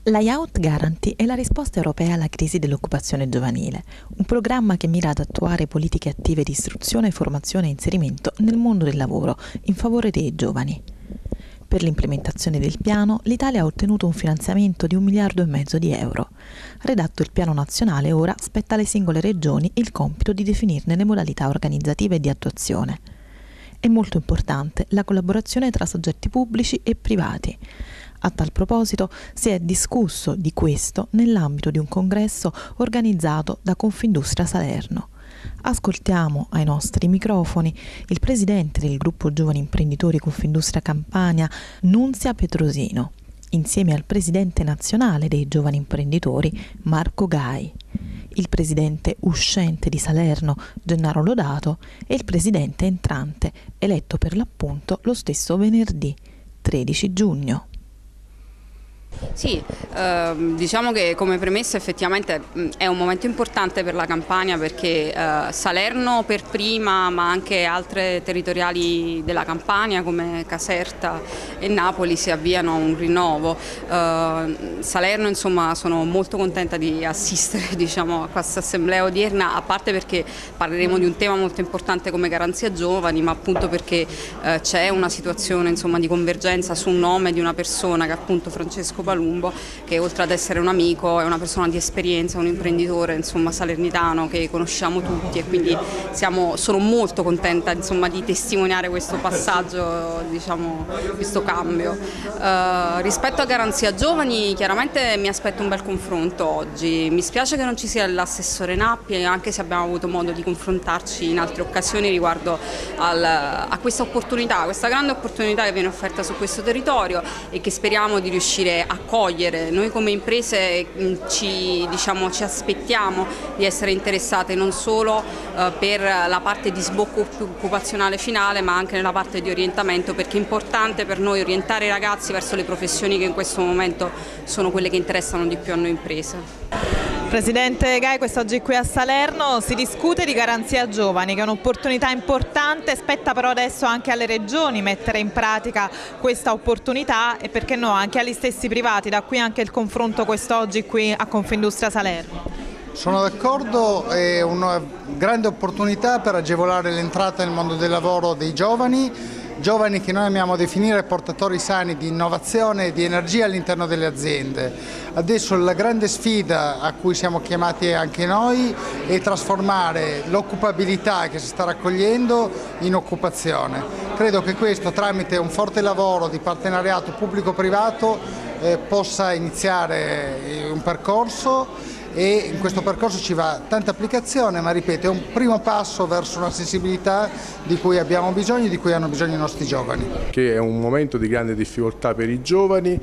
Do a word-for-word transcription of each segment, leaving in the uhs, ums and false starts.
La Youth Guarantee è la risposta europea alla crisi dell'occupazione giovanile, un programma che mira ad attuare politiche attive di istruzione, formazione e inserimento nel mondo del lavoro in favore dei giovani. Per l'implementazione del piano, l'Italia ha ottenuto un finanziamento di un miliardo e mezzo di euro. Redatto il piano nazionale, ora spetta alle singole regioni il compito di definirne le modalità organizzative e di attuazione. È molto importante la collaborazione tra soggetti pubblici e privati. A tal proposito si è discusso di questo nell'ambito di un congresso organizzato da Confindustria Salerno. Ascoltiamo ai nostri microfoni il presidente del gruppo Giovani Imprenditori Confindustria Campania, Nunzia Petrosino, insieme al presidente nazionale dei Giovani Imprenditori, Marco Gai, il presidente uscente di Salerno, Gennaro Lodato, e il presidente entrante, eletto per l'appunto lo stesso venerdì, tredici giugno. Sì, eh, diciamo che come premessa effettivamente mh, è un momento importante per la Campania perché eh, Salerno per prima, ma anche altre territoriali della Campania come Caserta e Napoli si avviano a un rinnovo. Eh, Salerno, insomma, sono molto contenta di assistere, diciamo, a questa assemblea odierna, a parte perché parleremo di un tema molto importante come Garanzia Giovani, ma appunto perché eh, c'è una situazione, insomma, di convergenza su un nome di una persona che è appunto Francesco Palumbo, che oltre ad essere un amico è una persona di esperienza, un imprenditore, insomma, salernitano che conosciamo tutti, e quindi siamo, sono molto contenta, insomma, di testimoniare questo passaggio, diciamo, questo cambio. Uh, rispetto a Garanzia Giovani chiaramente mi aspetto un bel confronto oggi. Mi spiace che non ci sia l'assessore Nappi, anche se abbiamo avuto modo di confrontarci in altre occasioni riguardo al, a questa opportunità, questa grande opportunità che viene offerta su questo territorio e che speriamo di riuscire a cogliere. Noi come imprese ci, diciamo, ci aspettiamo di essere interessate non solo eh, per la parte di sbocco occupazionale finale, ma anche nella parte di orientamento, perché è importante per noi orientare i ragazzi verso le professioni che in questo momento sono quelle che interessano di più a noi imprese. Presidente Gai, quest'oggi qui a Salerno si discute di Garanzia Giovani, che è un'opportunità importante, spetta però adesso anche alle regioni mettere in pratica questa opportunità e perché no anche agli stessi privati, da qui anche il confronto quest'oggi qui a Confindustria Salerno. Sono d'accordo, è una grande opportunità per agevolare l'entrata nel mondo del lavoro dei giovani, giovani che noi amiamo definire portatori sani di innovazione e di energia all'interno delle aziende. Adesso la grande sfida a cui siamo chiamati anche noi è trasformare l'occupabilità che si sta raccogliendo in occupazione. Credo che questo, tramite un forte lavoro di partenariato pubblico-privato, eh, possa iniziare un percorso, e in questo percorso ci va tanta applicazione, ma ripeto, è un primo passo verso una sensibilità di cui abbiamo bisogno e di cui hanno bisogno i nostri giovani. Che è un momento di grande difficoltà per i giovani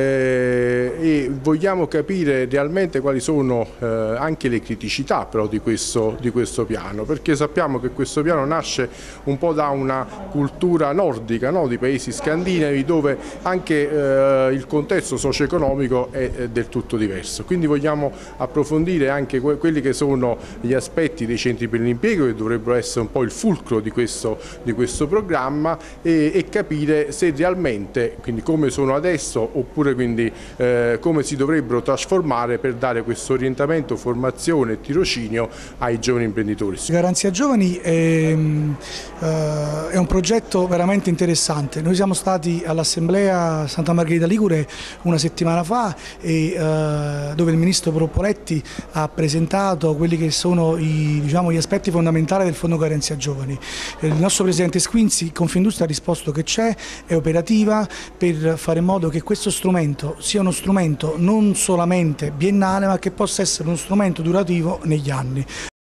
eh, e vogliamo capire realmente quali sono eh, anche le criticità però di questo, di questo piano, perché sappiamo che questo piano nasce un po' da una cultura nordica, no? Di paesi scandinavi, dove anche eh, il contesto socio-economico è, è del tutto diverso. Quindi vogliamo approfondire approfondire anche que quelli che sono gli aspetti dei centri per l'impiego, che dovrebbero essere un po' il fulcro di questo, di questo programma, e, e capire se realmente, quindi come sono adesso, oppure quindi eh, come si dovrebbero trasformare per dare questo orientamento, formazione e tirocinio ai giovani imprenditori. Garanzia Giovani è, uh, è un progetto veramente interessante. Noi siamo stati all'Assemblea Santa Margherita Ligure una settimana fa, e, uh, dove il ministro Propoletti ha presentato quelli che sono i, diciamo, gli aspetti fondamentali del Fondo Garanzia Giovani. Il nostro presidente Squinzi, Confindustria, ha risposto che c'è, è operativa per fare in modo che questo strumento sia uno strumento non solamente biennale, ma che possa essere uno strumento durativo negli anni.